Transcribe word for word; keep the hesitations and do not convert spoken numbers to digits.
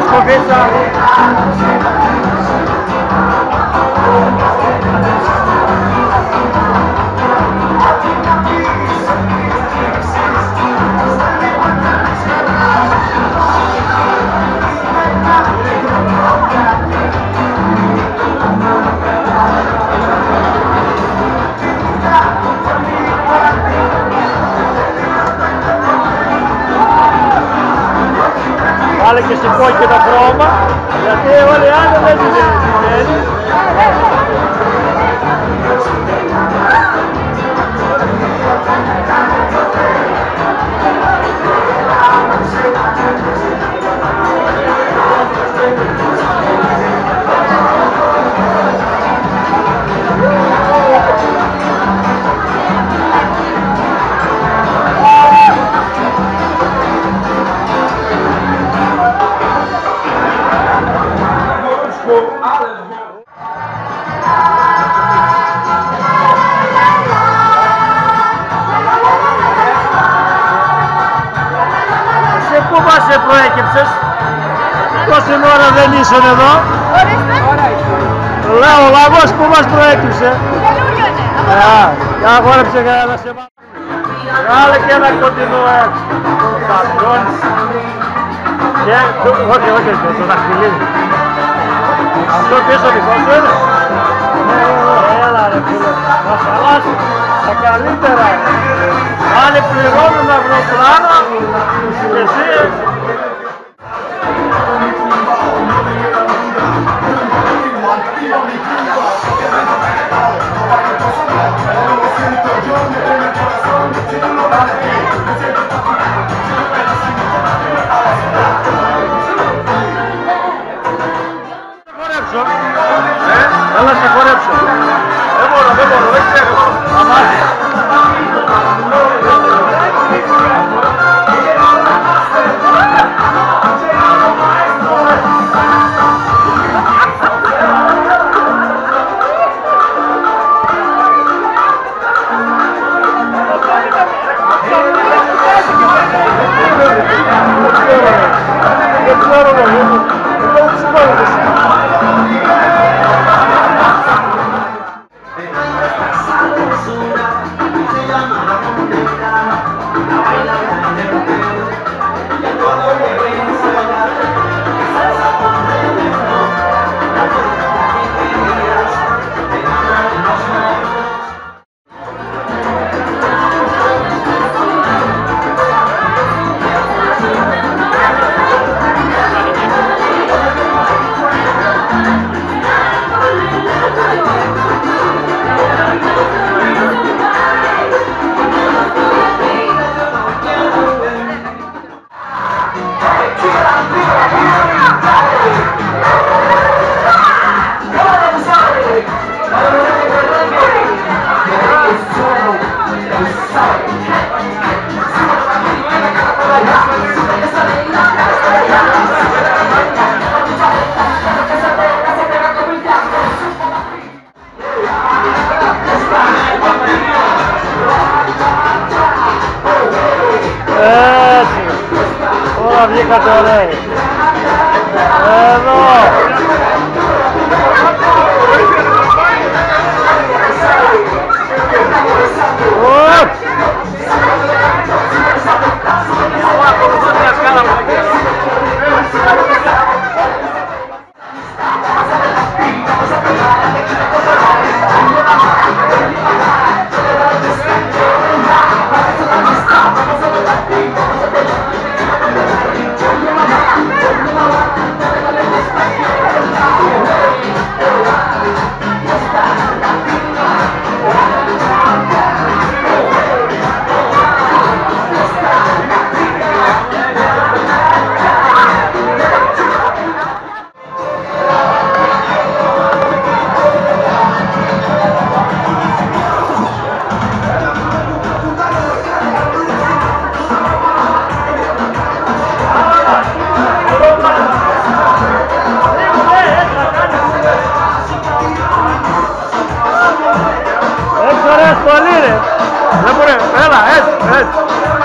σκοφίτσα. Βάλε και στην κόκκινο χρώμα, γιατί όλοι οι άλλοι δεν την θέλει. Πού μας προέκυψες, τόση ώρα δεν ήσουν εδώ. Λέω ο λαγός που μας προέκυψε. Καινούριο είναι. Για αγόρεψε για να σε βάλει. Βγάλε και ένα κοντινό έτσι. Καπιόν. Και, όχι, όχι, το δαχτυλίδι. Αυτό πίσω δικό σου είναι. Έλα ρε φίλε, να σαλάσει τα καλύτερα. Άλλοι πληρώνουν αυροπλάνα, τις υπηρεσίες. Έλα σε χορέψω. Δεν μπορώ, δεν μπορώ, δεν ξέρω. Αμάς. Βγήκατε ωραίοι. Εδώ. Ουπ. Πολύ ρε. Δεν μπορεί. Έλα, έτσι, έτσι.